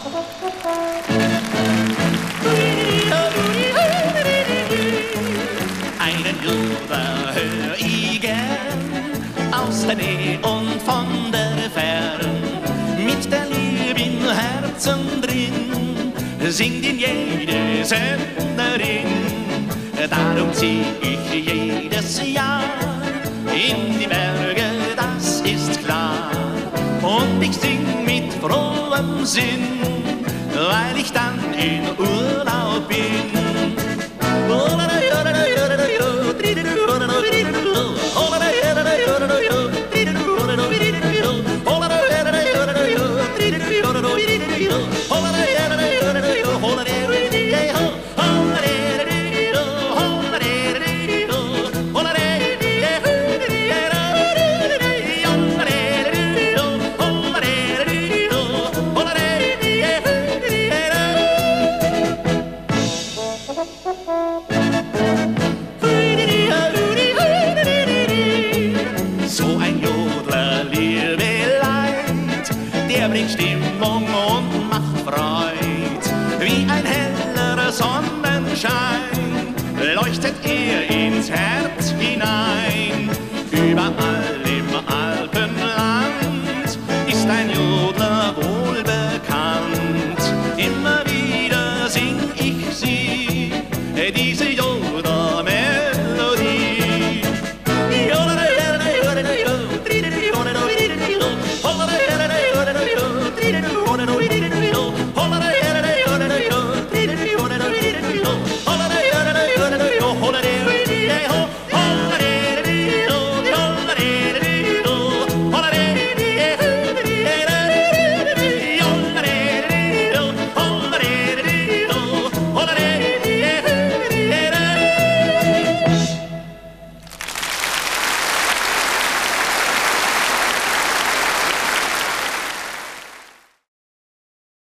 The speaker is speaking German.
Einen Jodler hör ich gern, aus der Nähe und von der Fern. Mit der Liebe im Herzen drin, singt ihn jede Sängerin. Darum zieh ich jedes Jahr in die Berge, das ist klar. Und ich sing mit frohem Sinn, weil ich dann in Urlaub bin. So ein Jodler, liebe Leid, der bringt Stimmung und macht Freud. Wie ein heller Sonnenschein leuchtet er ins Herz.